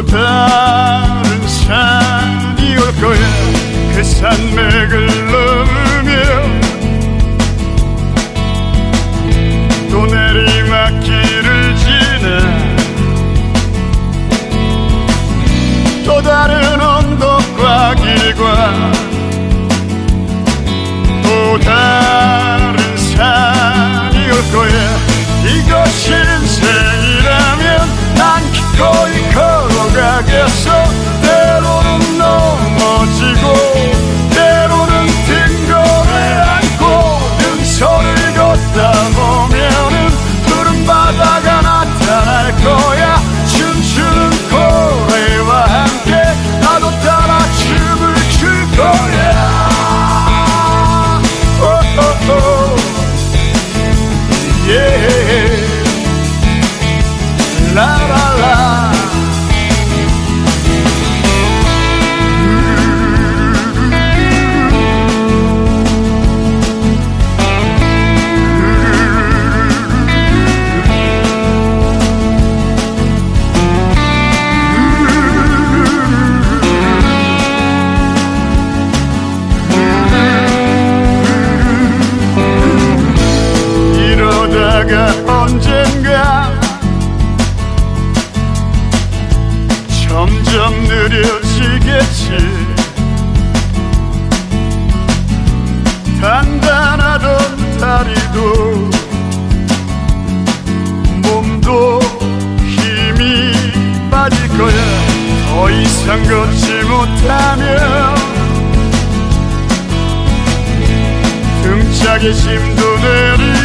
다른 산이 올 거야. 그 산맥을 넘으며 또 내리막길을 지나 또 다른 언덕과 길과 또 다른 산이 올 거야. 이것이 인생이라면 난 기꺼이 걸어가겠어. 때로는 넘어지고 때로는 등 걸에 안고 능선을 걷다 보면은 푸른 바다가 나타날 거야. 춤추는 고래와 함께 나도 따라 춤을 출 거야. Yeah. La la la. 이러다가 언젠가 점점 느려지겠지. 단단하던 다리도 몸도 힘이 빠질 거야. 더 이상 걷지 못하면 등짝에 힘도 내리